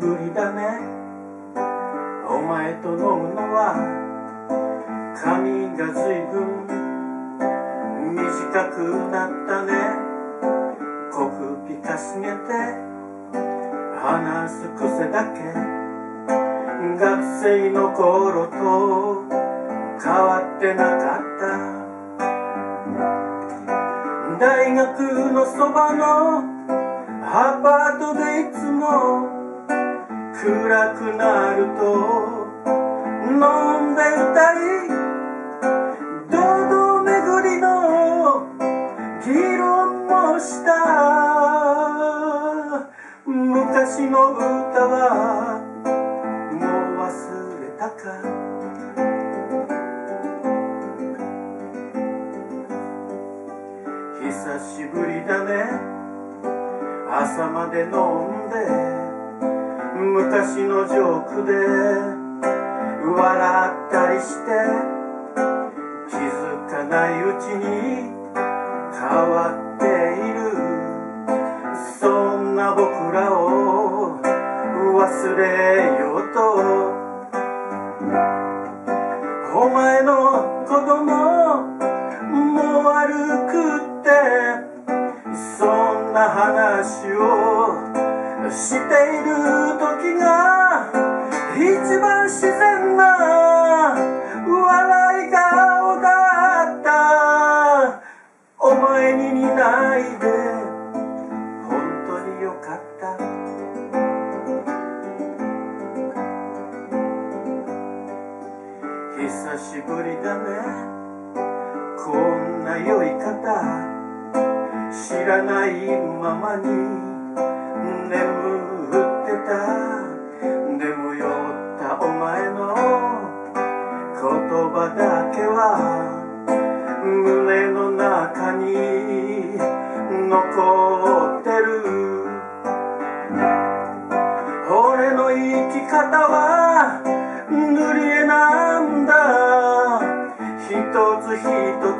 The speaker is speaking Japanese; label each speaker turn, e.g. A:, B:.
A: ぶりだね。お前と飲むのは髪がずいぶん短くなったね。コクピかすげて話す癖だけ学生の頃と変わってなかった。大学のそばのアパートでいつも暗くなると飲んで歌い堂々巡りの議論もした。昔の歌はもう忘れたか。久しぶりだね。朝まで飲んで昔のジョークで笑ったりして気づかないうちに変わっている。そんな僕らを忘れようとお前の子供も悪くってそんな話をしている時が一番自然な笑い顔だった。お前に似ないで本当によかった。久しぶりだね。こんな酔い方知らないままに眠ってた。でも酔ったお前の言葉だけは胸の中に残ってる。俺の生き方は塗り絵なんだ。一つ一